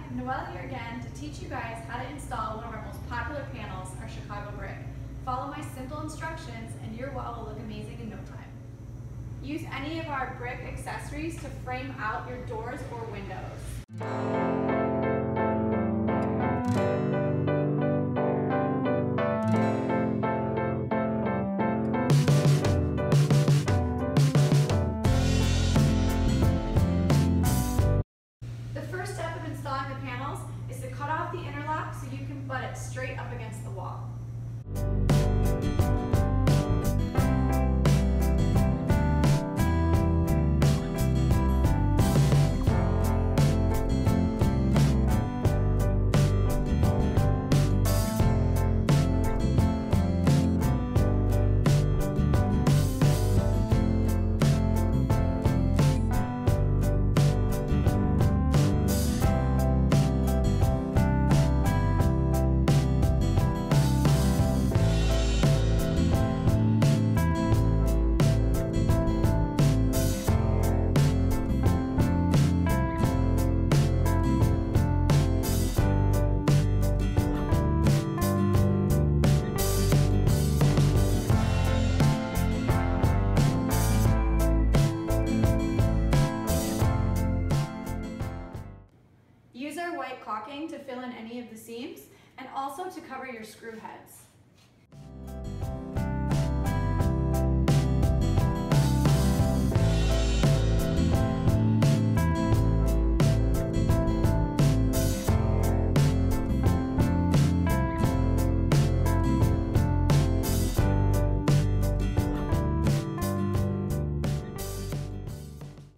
Noelle here again to teach you guys how to install one of our most popular panels, our Chicago brick. Follow my simple instructions and your wall will look amazing in no time. Use any of our brick accessories to frame out your doors or windows. The first step of installing the panels is to cut off the interlock so you can butt it straight up against the wall. Use our white caulking to fill in any of the seams and also to cover your screw heads.